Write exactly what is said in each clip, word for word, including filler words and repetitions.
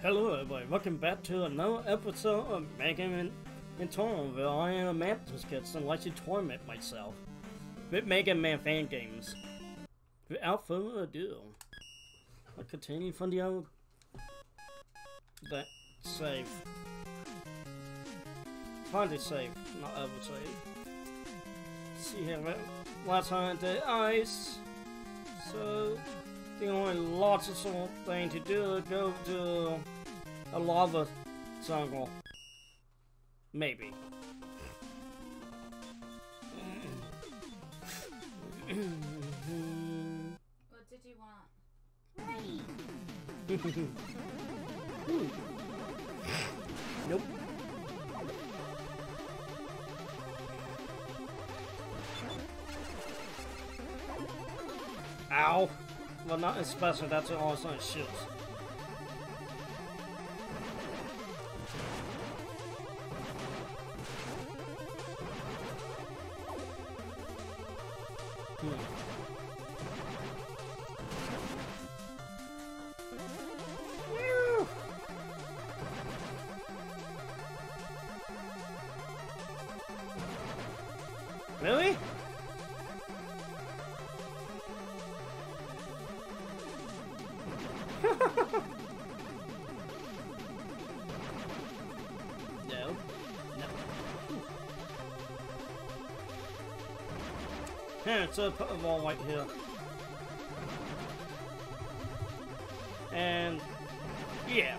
Hello everybody, welcome back to another episode of Megaman Eternal, where I am a Mantis Kid and like to torment myself with Mega Man fan games. Without further ado, I'll continue from the other that save. Find a save, not ever save. See here, last time I did ice, so the only logical thing to do is go to a lava jungle. Maybe. What did you want? Ready. Nope. Ow. Well, not especially, that's all it's on shoots. Hmm. Woo! Really? No. No. Here, so put a wall right here. And yeah.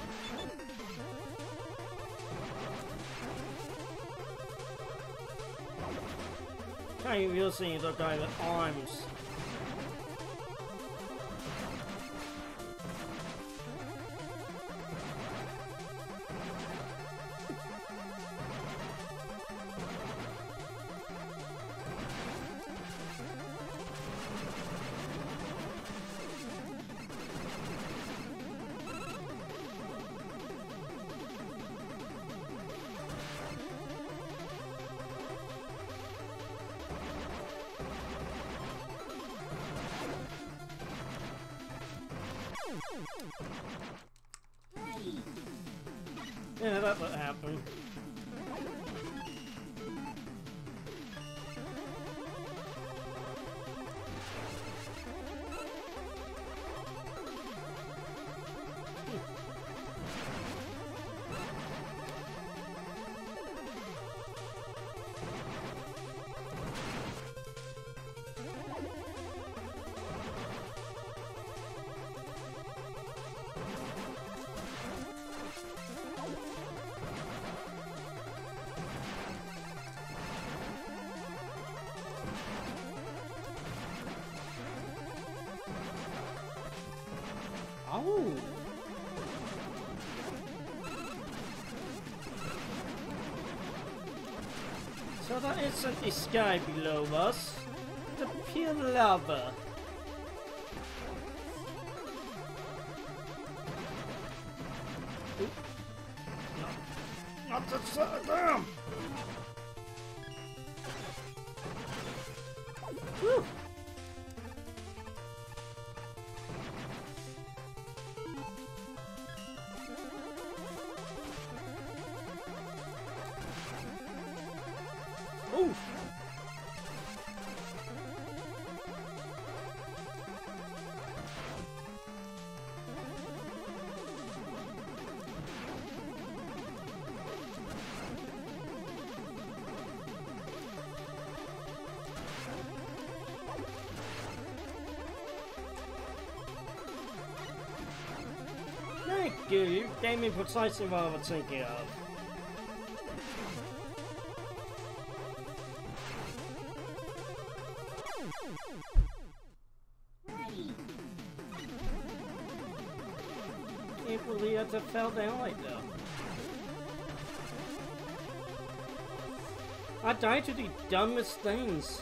Can't even really see the guy with arms. Yeah, that would happen. Oh! So that isn't the sky below us, the pure lava. Oop. No. Not to shut it down! Whew. Ooh. Thank you, you gave me precisely what I was thinking of. Can't believe I just fell down like that. I died to the dumbest things.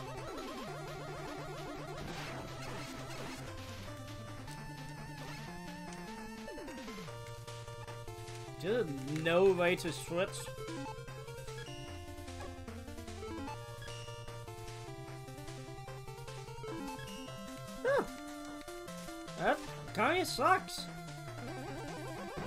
Just no way to switch. Huh. That kinda sucks.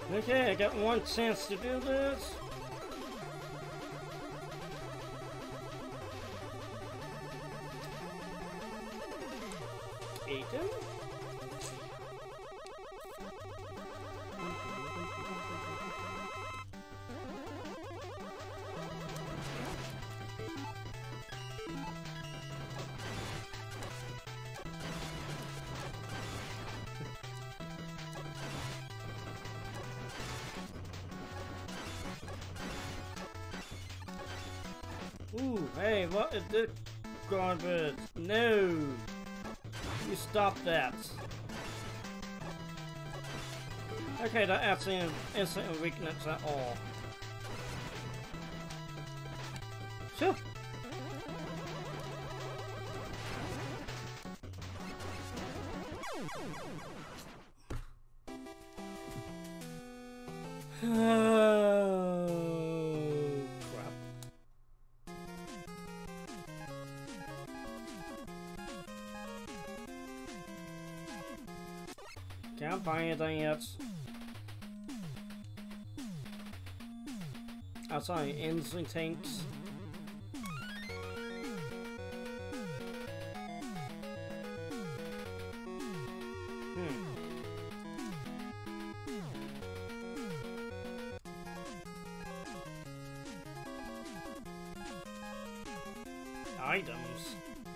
Okay, I got one chance to do this. Aiden? Ooh, hey, what is this garbage? No! You stop that. Okay, that actually isn't a weakness at all. Sure. Can't buy anything yet. Outside instant tanks. Hmm. Items.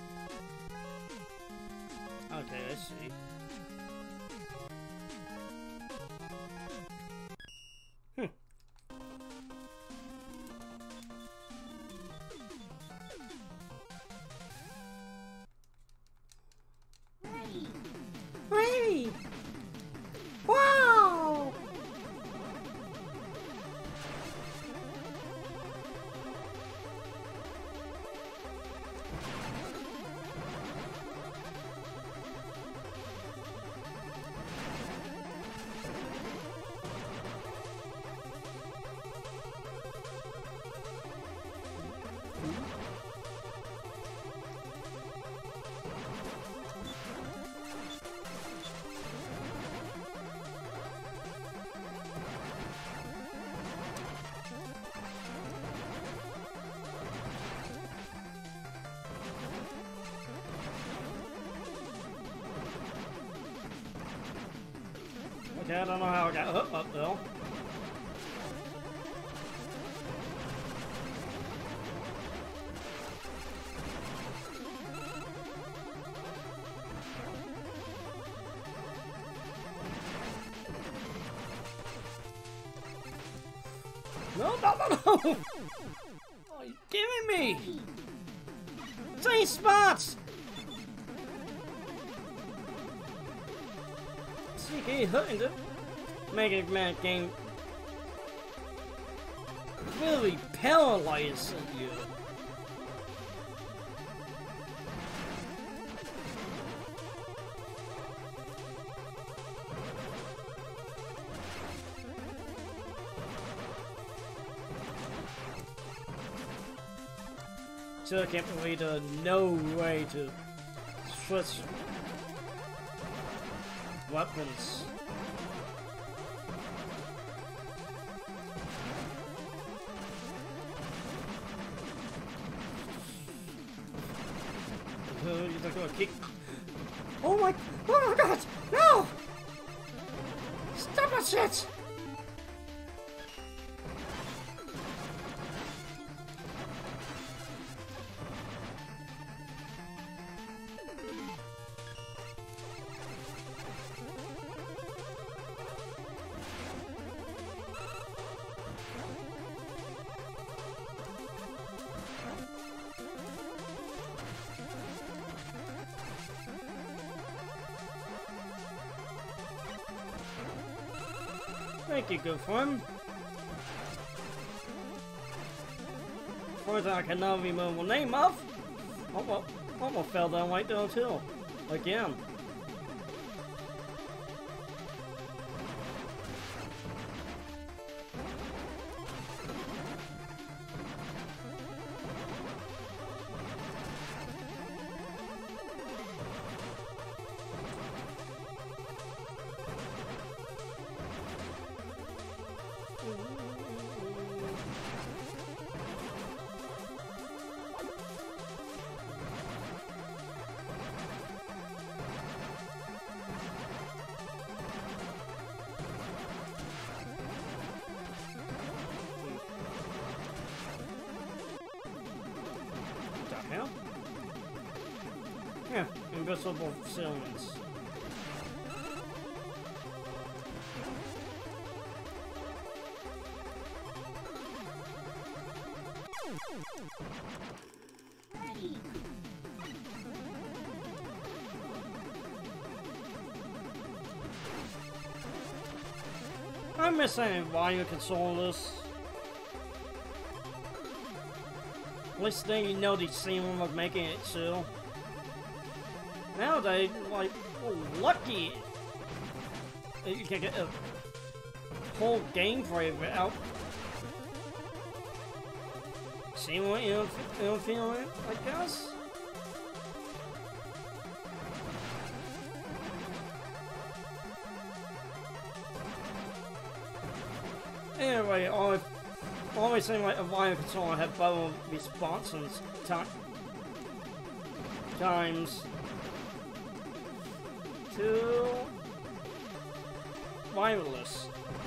Okay, I see. Wow! Okay, I don't know how I got up, up though. No, no, no, no! What are you giving me? Three spots! C K hurting the Megaman game really paralyzing you. Still can't believe there's no way to switch weapons. Uh, you're not gonna kick. Oh my! Oh my God! No! Stop that shit! Thank you, good fun. First I cannot remember the name of. Almost, almost fell down right down too. Again. Yeah, invisible ceilings. I'm missing why you control this. At least then you know the ceiling was making it chill. Nowadays, like, oh, lucky you can get a whole gameplay without ceiling interfering, I guess. Anyway, I always seem like a Lion Control have better responses times to wireless.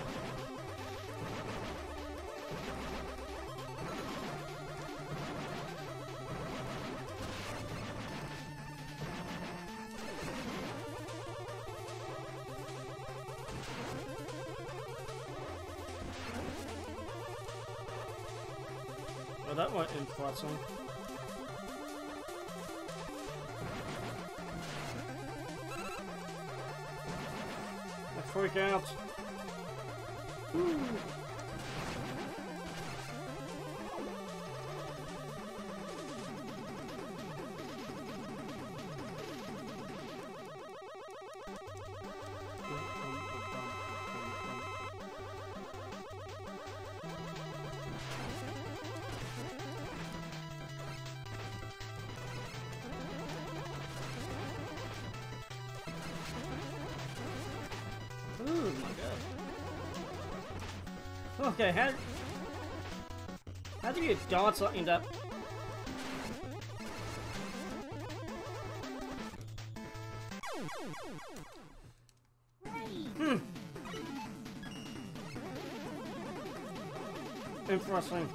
Well, that went impressive. I freak out. Woo. Oh my god. Okay, how how do you dodge something that Hmm. Interesting.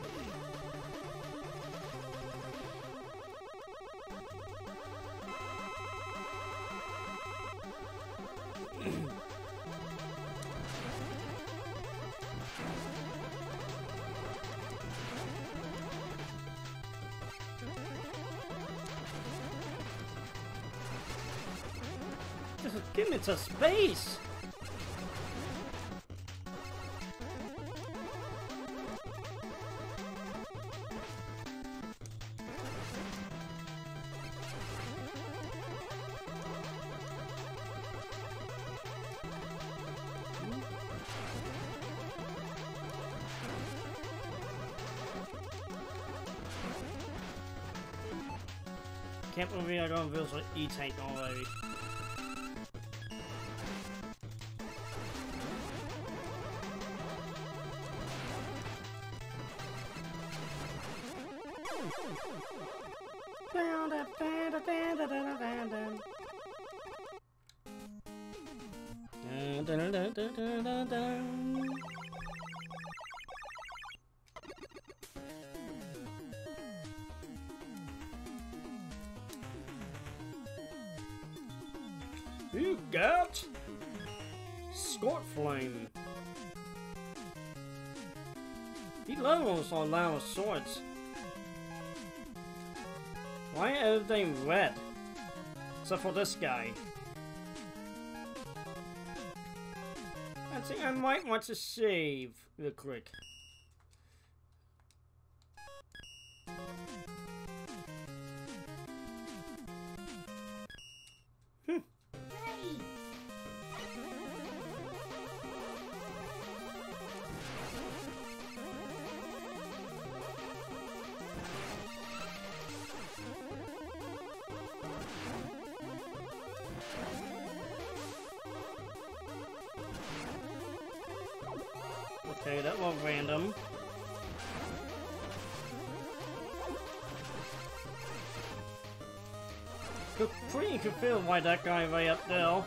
Just give me some space. Can't believe I don't feel like E-Tank already. You got Scorch Flame. He levels on loud swords. Why ain't everything red? Except for this guy. I think I might want to save real quick. Hmm. Okay, that was random. Pretty confused why that guy way up there.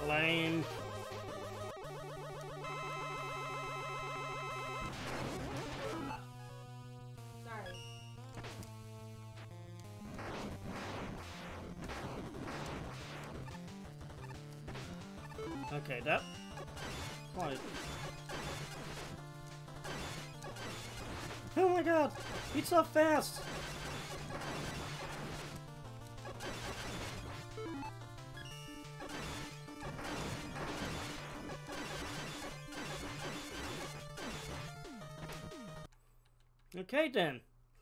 Lame. Sorry. Okay, that... Why? Oh my god! He's so fast! Okay then.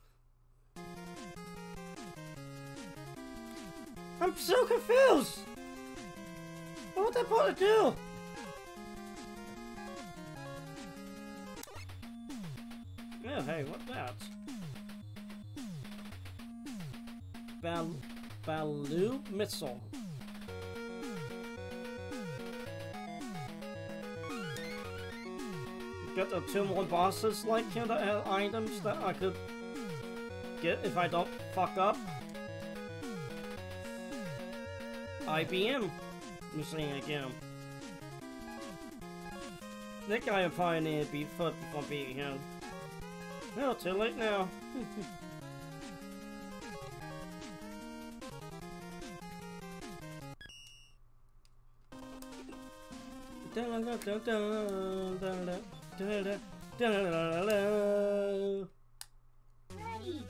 I'm so confused! What was I supposed to do? Yeah, hey, what's that? Bal Baloo missile. Got the two more bosses like here that have items that I could get if I don't fuck up. I B M. I'm saying again. That guy will probably need to be foot before beating him. No, too late now. Ready.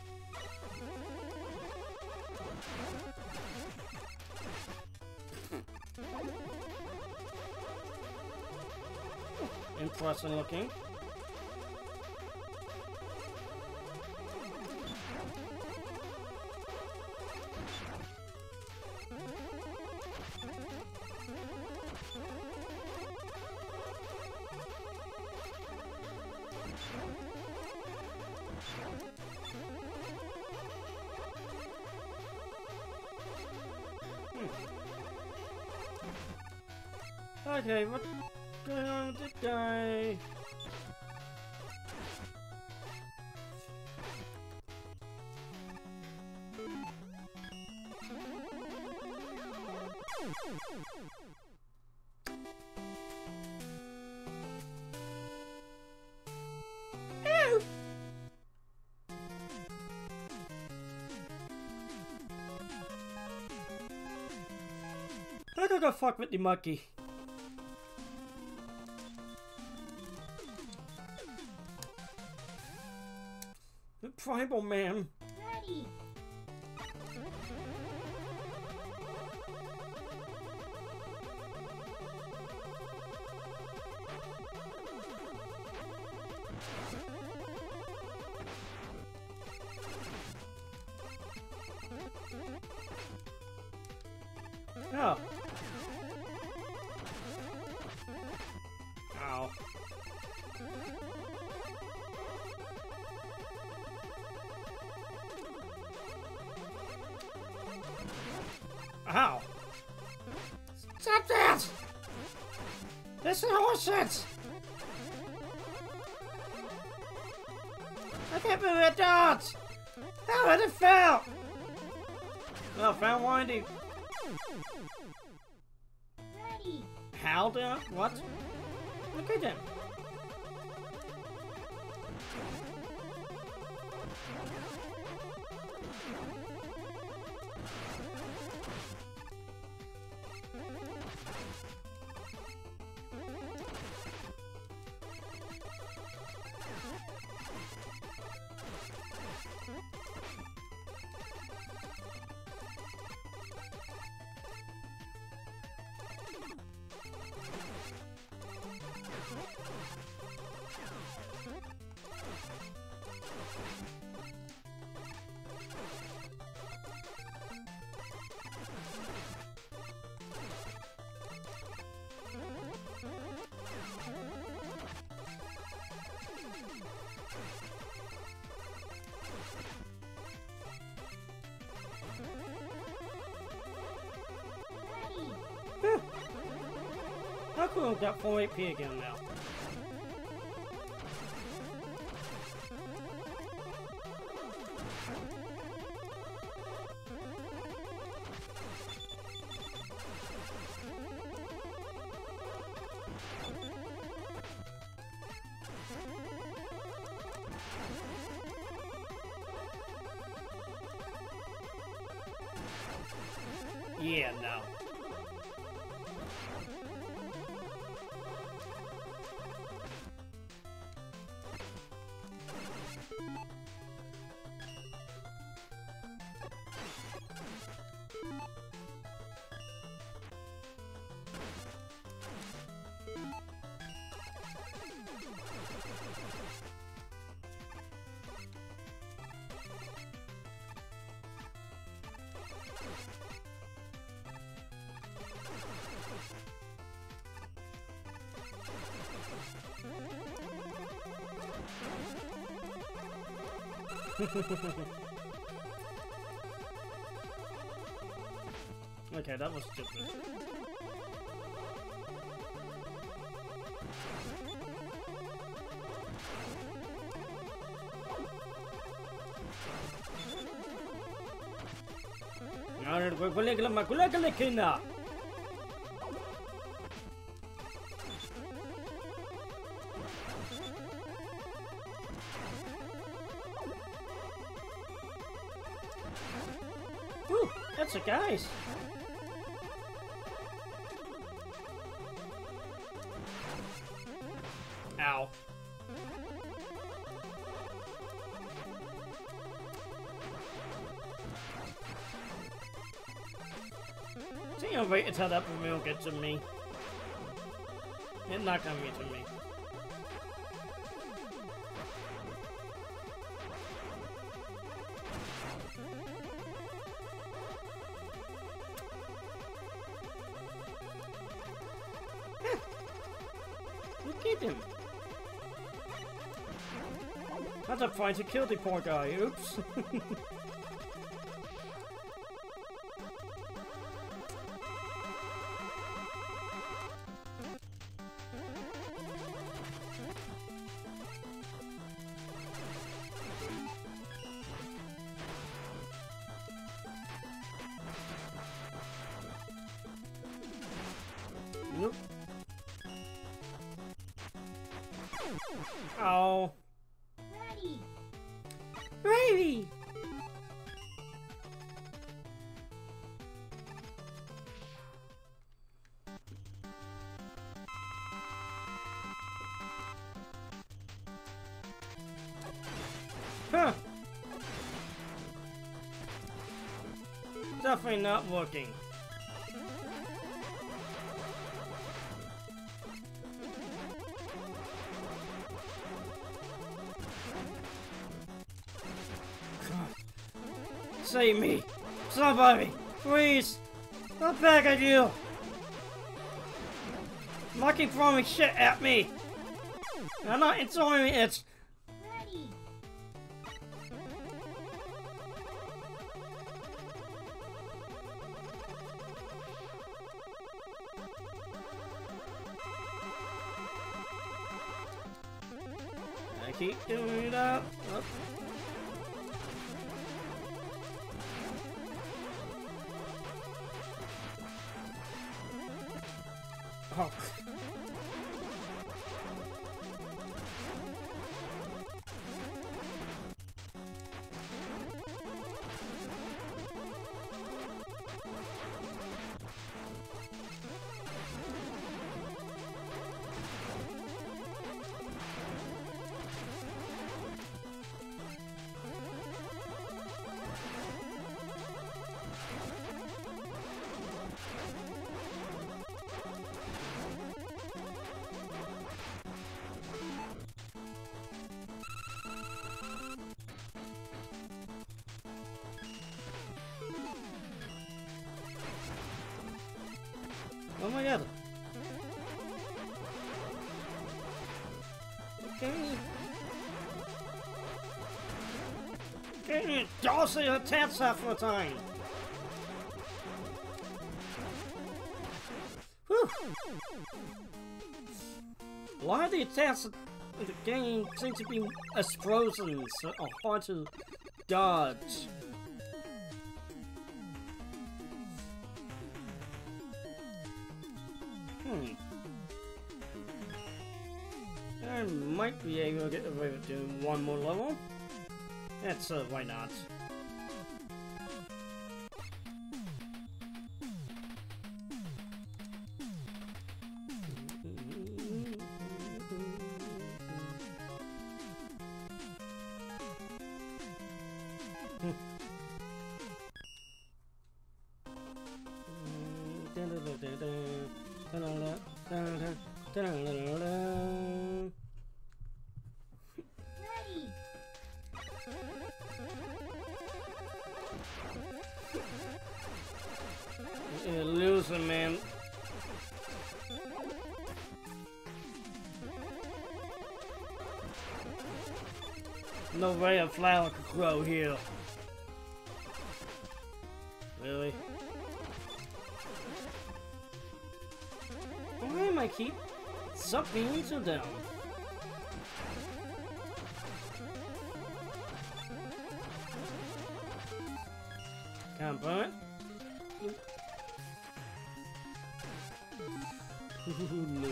Interesting looking. Okay, what's going on with this guy? Ew! I gotta go fuck with the monkey. The tribal man. Ready. Oh. Ow. Ow. Stop that! This is horseshit! I can't believe it dodged! How did it fail? Well, found Windy. Ready. How did I? What? Okay then. Ready. How cool got four H P again now? Yeah, no. Okay, that was stupid. Alright, we're going to make a kina. Ooh, that's a guys. Ow. See, I'm waiting until that will get to me. It's not gonna get to me. Look at him. How's that trying to kill the poor guy? Oops. Nope. Oh. Ready. Ready. Huh. Definitely not working. Save me! Somebody! Please! I'm back at you! Not keep throwing shit at me! I'm not enjoying it! Ready. I keep doing that. Oh. Oh. Oh my god. Okay. Okay, toss your attacks half the time. Whew. A lot of the attacks in the game seem to be explosions that are hard to dodge. Hmm. I might be able to get away with doing one more level. That's uh, why not? Dun, dun, dun, dun, dun, dun. Ready. You're losing, man. No way a flower could grow here. Really? Why am I keep sucking into them? Can't burn it? No.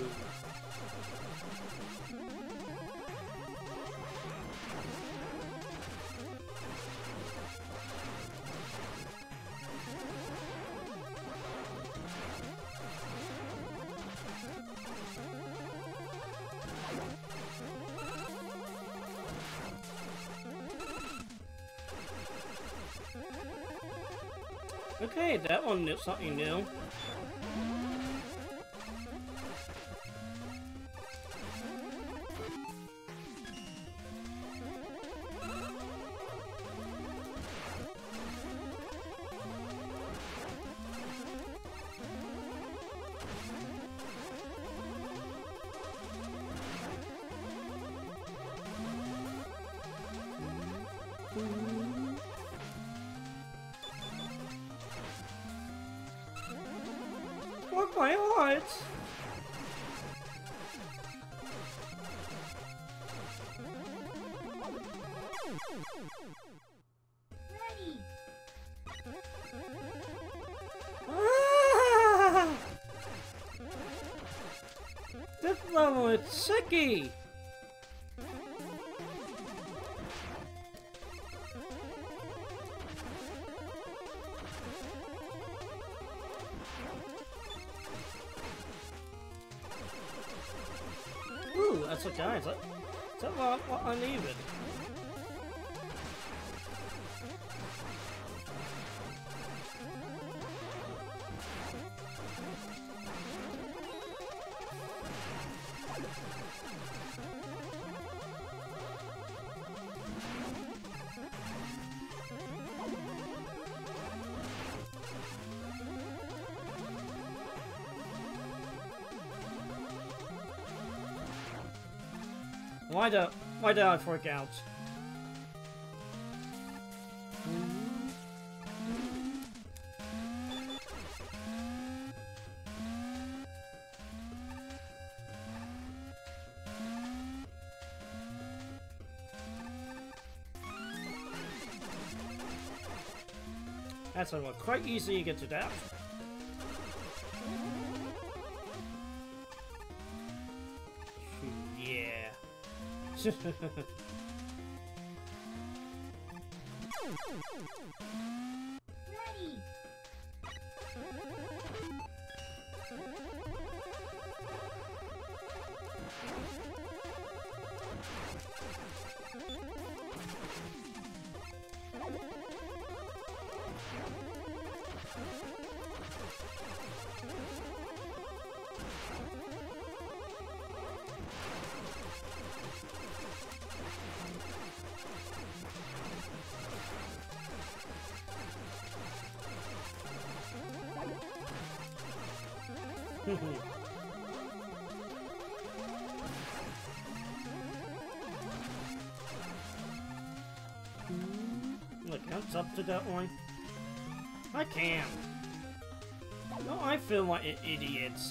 Okay, that one did something new. Broke my heart. Ready. Ah! This level is sicky. Ooh, that's what guys. That, that's what, what I needed. Why did why did I freak out? That's a quite easy to get to that. Yeah. Ready. Look, that's up to that one. I can. No, I feel like i- idiots.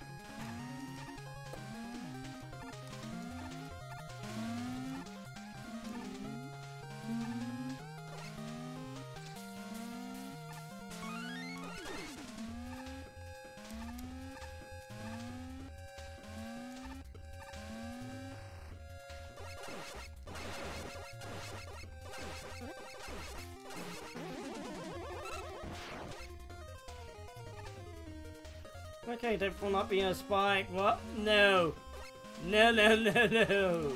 Okay, that will not be a spike. What? No. No, no, no, no.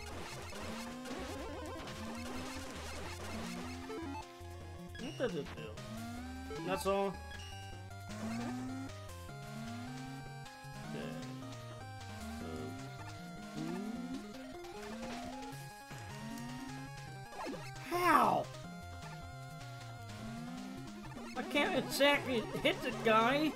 What does it do? That's all. Good. can't exactly hit the guy.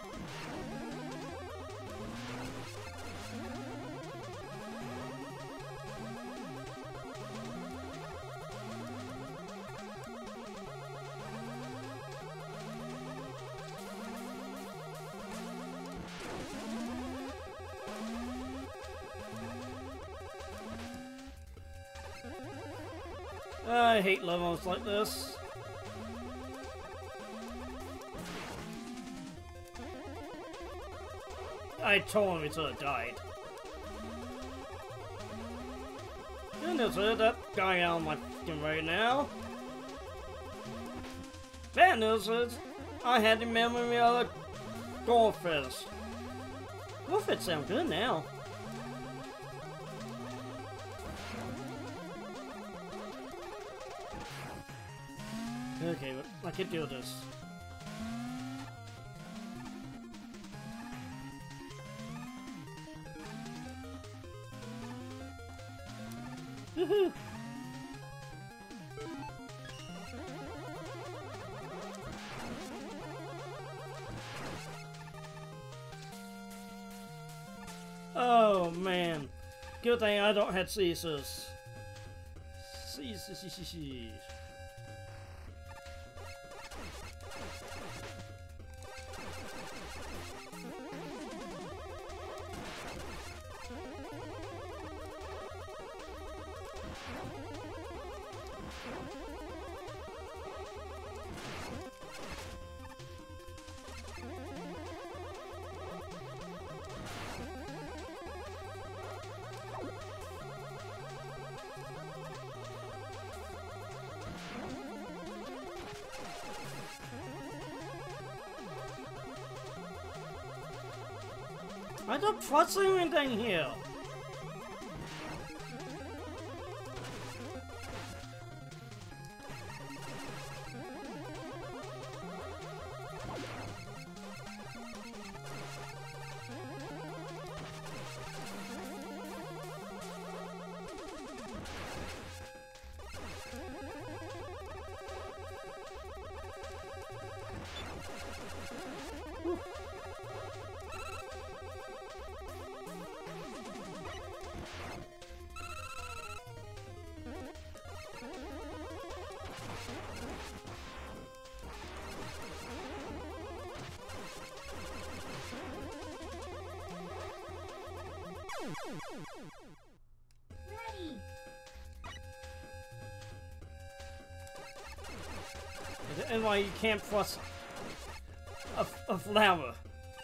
I hate levels like this. I totally should have died. Goodness, where's that guy out of my fucking right now? Bad news is, I had the memory of a goldfish. Goldfish sound good now. Okay, I can do this. Woohoo! Oh man, good thing I don't have scissors. Scissors, scissors. I don't trust anything here. Whew. Ready. And why you can't trust a, a flower.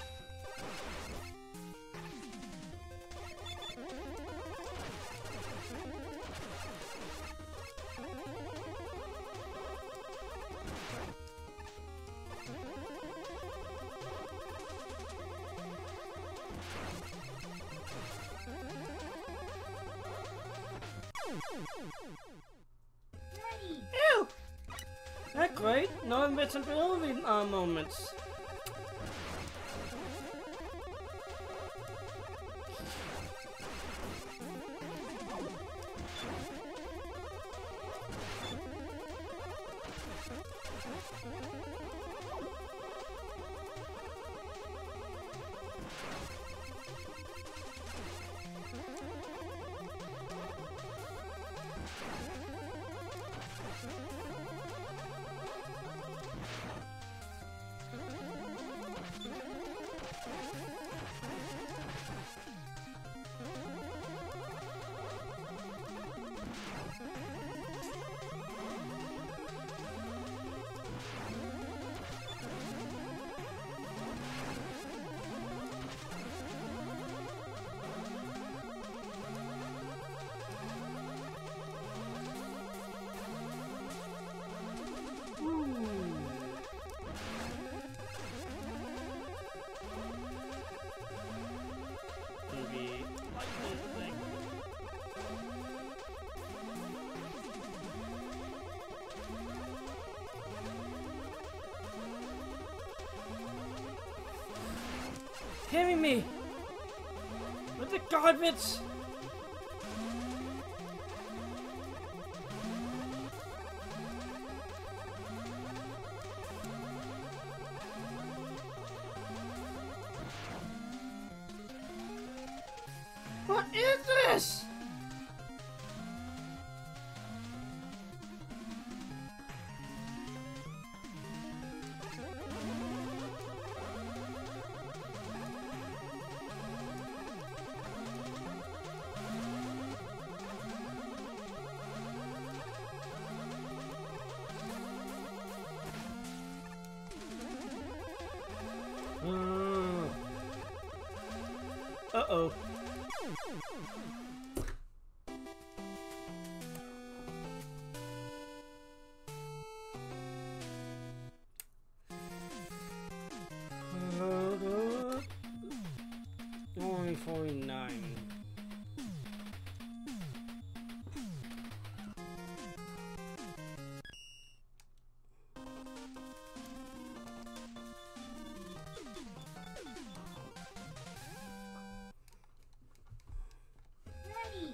Ready. Ew! That's great. No invincibility uh, moments. Kidding me with the garbage. What is this? Uh, uh-oh. Uh, only forty-nine. Ready.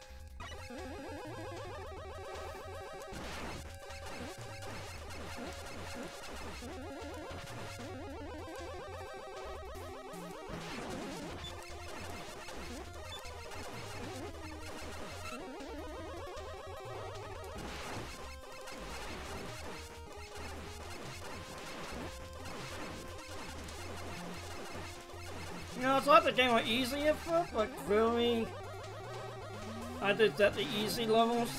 You know, it's like the game was easy at first, but really, I did that the easy levels.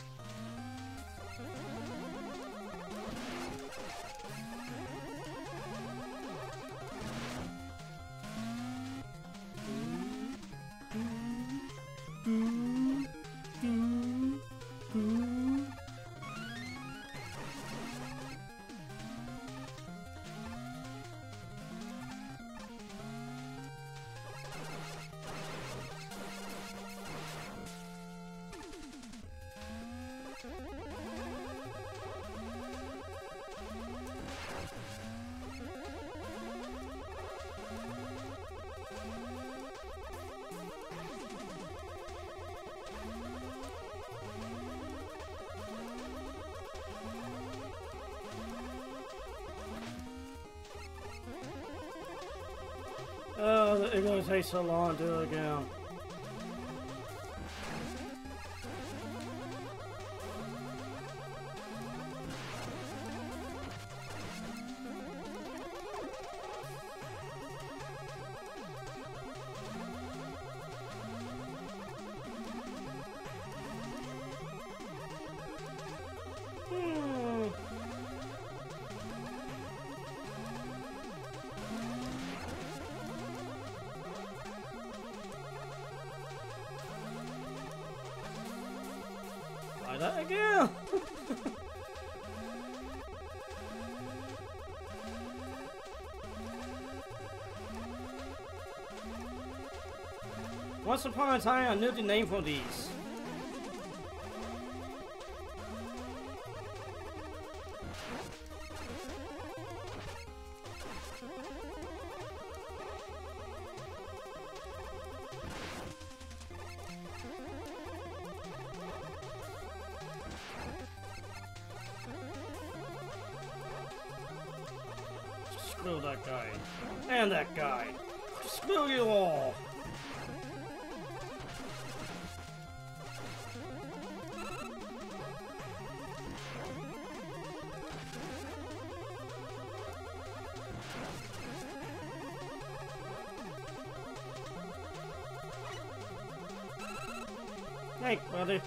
Oh, it's gonna take so long to do it again. Hmm. Try that again. Once upon a time, I knew the name for these. Screw that guy. And that guy. Screw you all. Hey, buddy.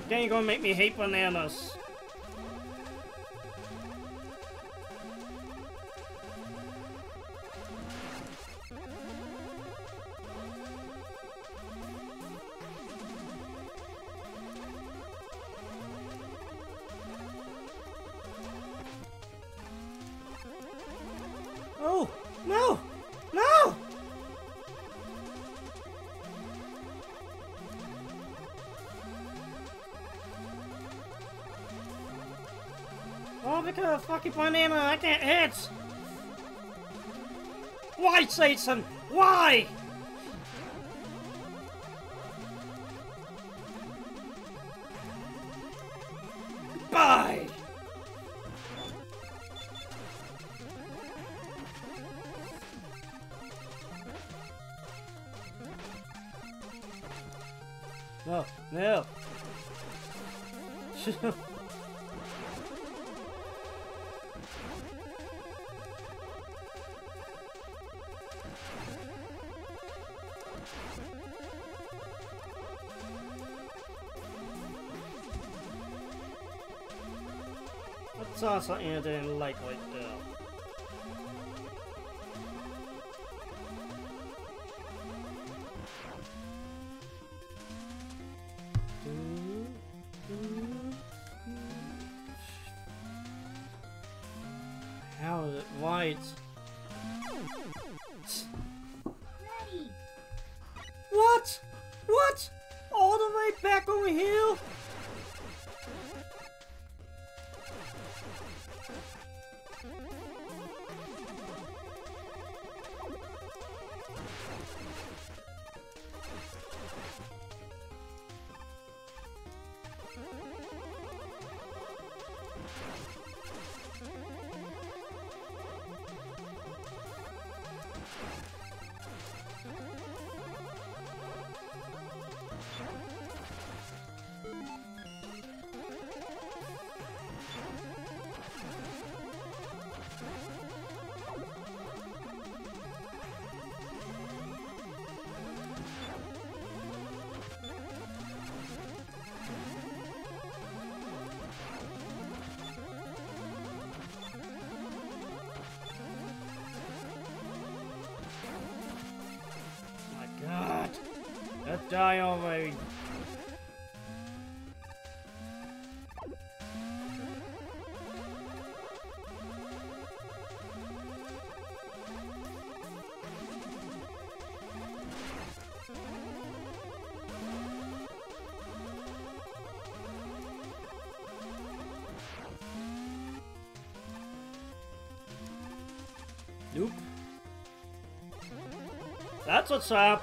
game gonna make me hate bananas. Oh, no! No! Oh, because of fucking banana, I can't hit! Why, Satan? Why? Bye! No, no. I saw something I didn't like right there. How is it right? Ready. What? What? All the way back over here? God, let die already. Nope. That's what's up.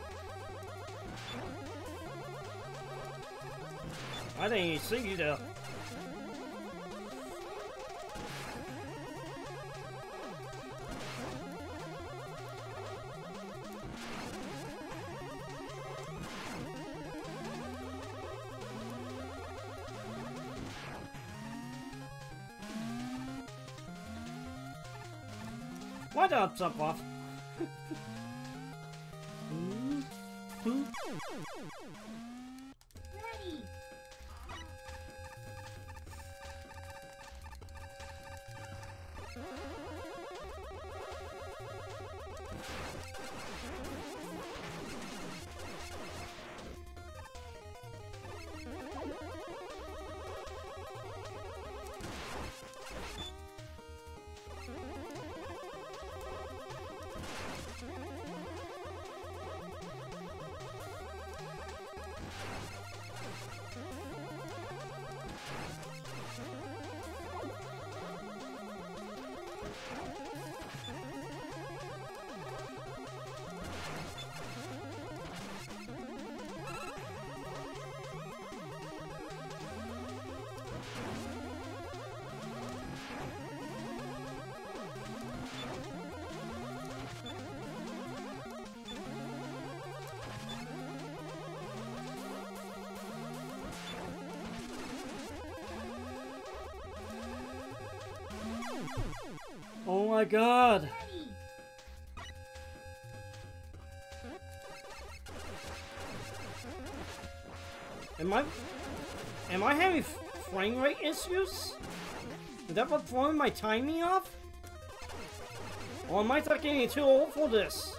I didn't even see you there. Why did I jump off? Ready. Oh my god! Ready. Am I... Am I having frame rate issues? Is that what throwing my timing off? Or am I getting too old for this?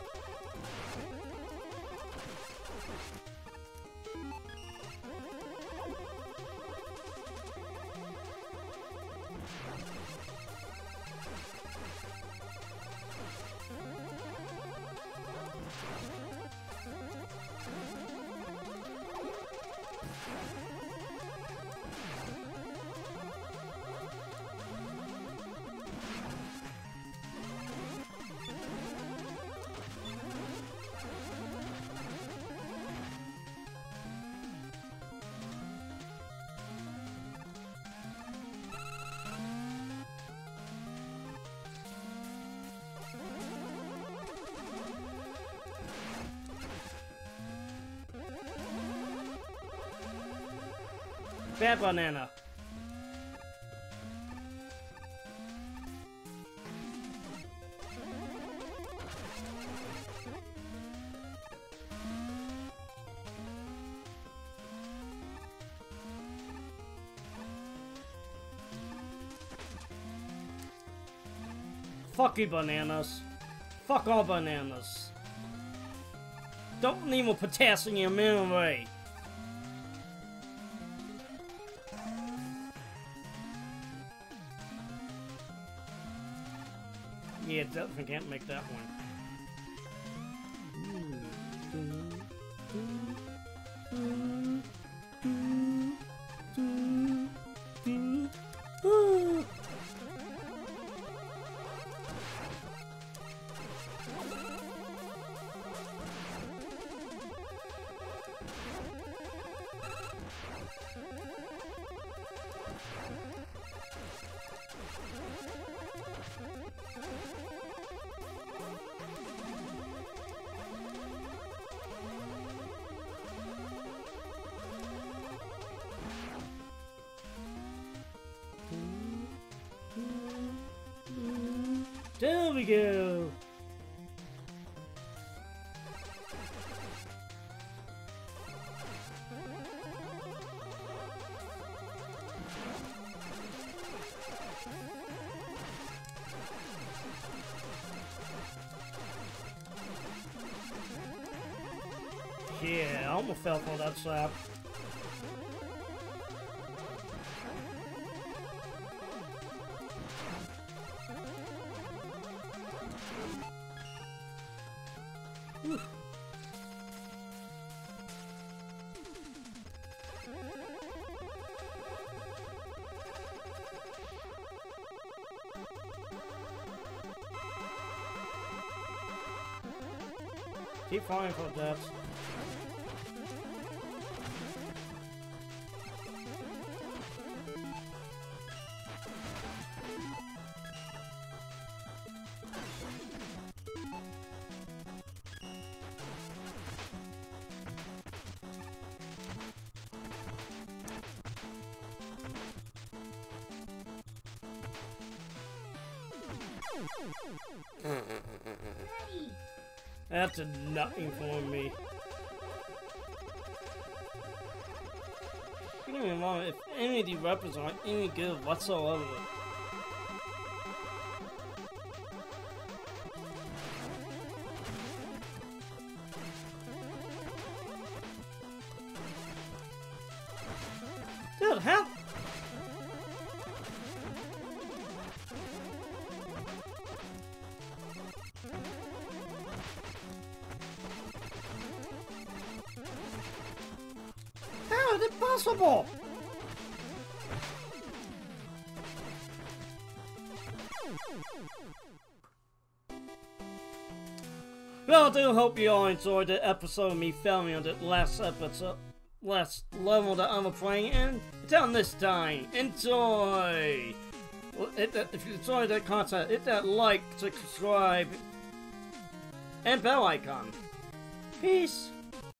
Bad banana. Fuck you, bananas. Fuck all bananas. Don't need more potassium anyway. Yeah, definitely can't make that one. There we go! Yeah, I almost fell for that slap. Keep falling for that. That did nothing for me. Don't get me wrong, if any of the weapons aren't any good whatsoever. Dude, how? How is it possible? Well, I do hope you all enjoyed the episode of me filming on the last episode, last level that I'm playing in. Until this time, enjoy! Well, hit that, if you enjoyed that content, hit that like, subscribe, and bell icon. Peace!